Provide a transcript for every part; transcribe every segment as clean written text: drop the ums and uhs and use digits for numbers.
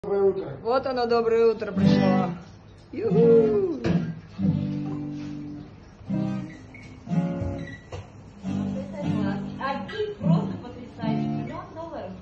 Доброе утро. Вот оно, доброе утро пришло. Ю-ху. Один просто потрясающий. $1 миллион.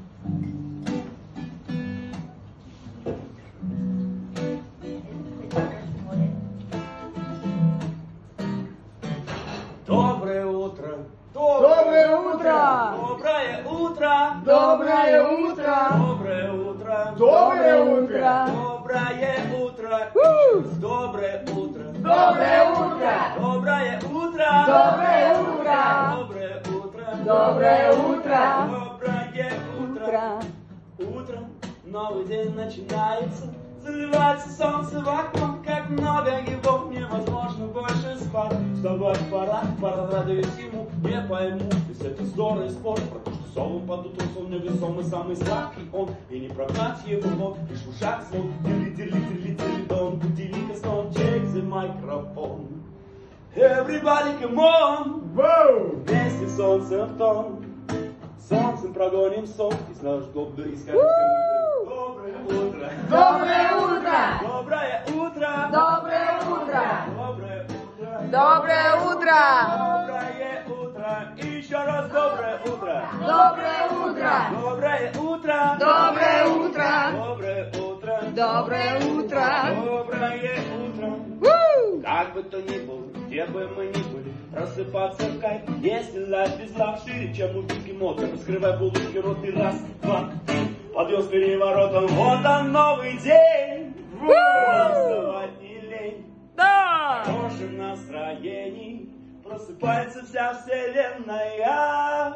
Доброе утро! Доброе утро! Доброе утро! Доброе утро! Доброе утро! Доброе утро! Доброе утро! Доброе утро! Доброе утро! Доброе утро! Доброе утро! Доброе утро! Доброе утро! Доброе утро! Утро! Утром новый день начинается, заливается солнце в окно, как много его, невозможно больше спать. Вставать пора, порадуюсь ему, не пойму, ведь это здорово спор, про то, что совом под утро сон невесомый, самый сладкий он, и не прогнать его вновь, лишь в ушах звон, дили-дили-дили-дили-дон, будильник снова, check the microphone. Everybody come on, вместе солнце в тон. Солнцем прогоним сон, и снова жгоб до риска. Доброе утро! Доброе утро! Доброе утро! Доброе утро! Доброе утро! Доброе утро! Доброе утро! И еще раз доброе утро! Доброе утро! Доброе утро! Доброе утро! Доброе утро! Доброе утро! Доброе утро! Как бы то ни было, где бы мы ни были, просыпаться в кайф, если лайф без лав шире, чем у бегемота. Раскрывай булочки рот и раз, два, три, подъем с переворотом, вот он новый день. Вставать не лень, Да! в хорошем настроении просыпается вся вселенная.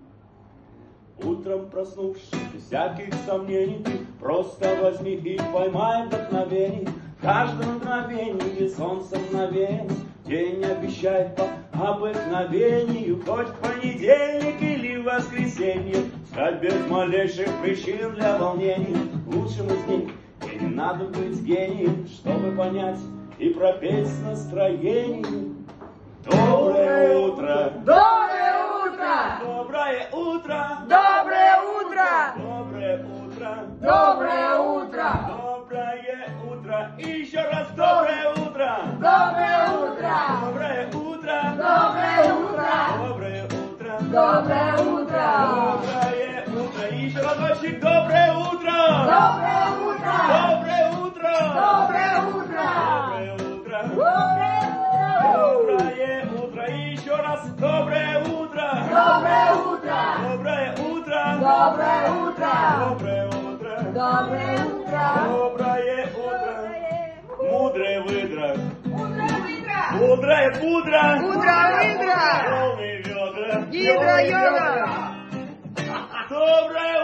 Утром проснувшись, без всяких сомнений, ты просто возьми и поймай вдохновение. В каждом мгновении солнце мгновенье, день обещает по обыкновению, хоть в понедельник или в воскресенье, встать без малейших причин для волнения. Лучшим из дней, где не надо быть гением, чтобы понять и пропеть с настроением. Доброе утро! Доброе утро! Доброе утро! Доброе утро! Доброе утро! Доброе утро! Доброе утро! И еще раз доброе утро! Доброе утро! Доброе утро! Доброе утро! Доброе утро! Доброе утро! Доброе утро! И еще разочек доброе утро! Доброе утро! Доброе утро! Доброе утро! Доброе утро! Доброе утро! Доброе утро! И еще раз доброе утро! Доброе утро! Доброе утро! Доброе утро! Доброе утро! Доброе утро! Доброе утро! Мудрая выдра! Утро выдра! Мудрая пудра! Утро выдра! Полные ведра! Гидро-йодра! Доброе